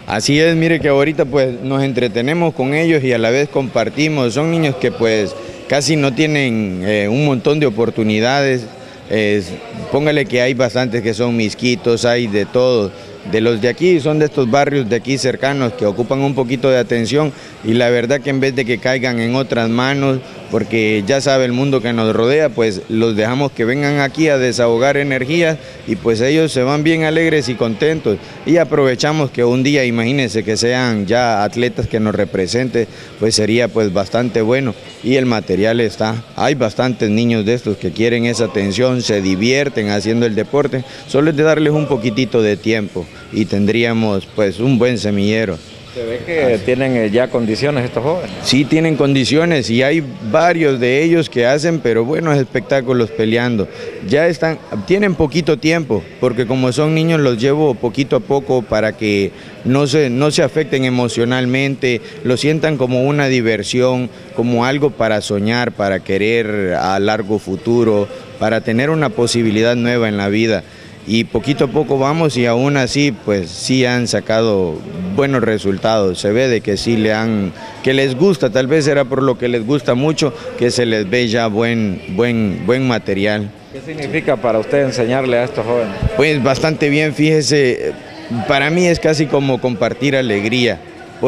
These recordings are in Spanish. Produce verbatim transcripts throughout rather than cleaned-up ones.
Así es, mire que ahorita pues nos entretenemos con ellos y a la vez compartimos. Son niños que pues casi no tienen eh, un montón de oportunidades. Es, póngale que hay bastantes que son misquitos, hay de todo. De los de aquí, son de estos barrios de aquí cercanos que ocupan un poquito de atención y la verdad que en vez de que caigan en otras manos, porque ya sabe el mundo que nos rodea, pues los dejamos que vengan aquí a desahogar energías y pues ellos se van bien alegres y contentos y aprovechamos que un día, imagínense que sean ya atletas que nos representen, pues sería pues bastante bueno y el material está. Hay bastantes niños de estos que quieren esa atención, se divierten haciendo el deporte, solo es de darles un poquitito de tiempo y tendríamos pues un buen semillero. ¿Se ve que tienen ya condiciones estos jóvenes? Sí tienen condiciones y hay varios de ellos que hacen pero buenos espectáculos peleando. Ya están, tienen poquito tiempo porque como son niños los llevo poquito a poco para que no se, no se afecten emocionalmente, lo sientan como una diversión, como algo para soñar, para querer a largo futuro, para tener una posibilidad nueva en la vida. Y poquito a poco vamos y aún así pues sí han sacado buenos resultados, se ve de que sí le han, que les gusta, tal vez era por lo que les gusta mucho, que se les ve ya buen, buen, buen material. ¿Qué significa para usted enseñarle a estos jóvenes? Pues bastante bien, fíjese, para mí es casi como compartir alegría,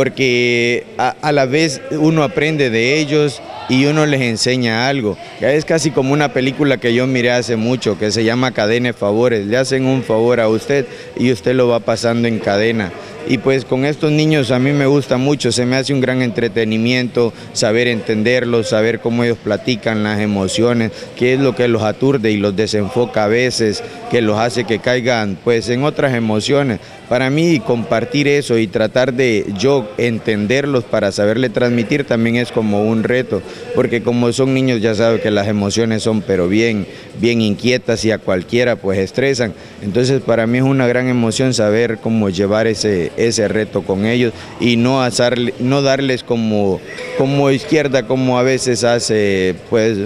porque a, a la vez uno aprende de ellos y uno les enseña algo. Es casi como una película que yo miré hace mucho, que se llama Cadena de Favores. Le hacen un favor a usted y usted lo va pasando en cadena. Y pues con estos niños a mí me gusta mucho, se me hace un gran entretenimiento, saber entenderlos, saber cómo ellos platican las emociones, qué es lo que los aturde y los desenfoca a veces, que los hace que caigan pues en otras emociones. Para mí compartir eso y tratar de yo entenderlos para saberle transmitir también es como un reto, porque como son niños ya saben que las emociones son pero bien, bien inquietas y a cualquiera pues estresan. Entonces para mí es una gran emoción saber cómo llevar ese ese reto con ellos y no, hacerle, no darles como, como izquierda como a veces hace pues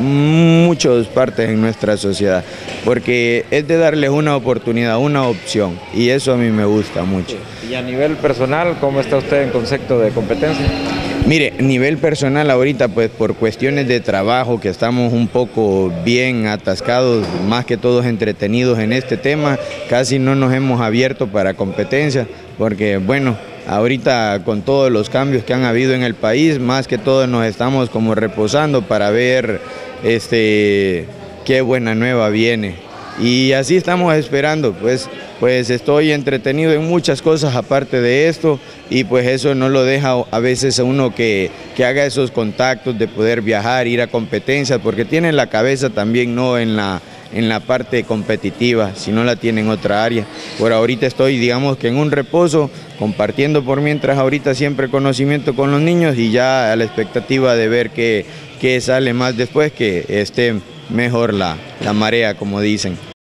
muchas partes en nuestra sociedad, porque es de darles una oportunidad, una opción y eso a mí me gusta mucho. Y a nivel personal, ¿cómo está usted en concepto de competencia? Mire, nivel personal ahorita pues por cuestiones de trabajo que estamos un poco bien atascados, más que todos entretenidos en este tema, casi no nos hemos abierto para competencia porque bueno, ahorita con todos los cambios que han habido en el país, más que todo nos estamos como reposando para ver este, qué buena nueva viene. Y así estamos esperando, pues, pues estoy entretenido en muchas cosas aparte de esto y pues eso no lo deja a veces a uno que, que haga esos contactos de poder viajar, ir a competencias, porque tienen la cabeza también no en la, en la parte competitiva, sino la tienen en otra área. Por ahorita estoy, digamos que en un reposo, compartiendo por mientras ahorita siempre conocimiento con los niños y ya a la expectativa de ver qué, qué sale más después, que esté mejor la, la marea, como dicen.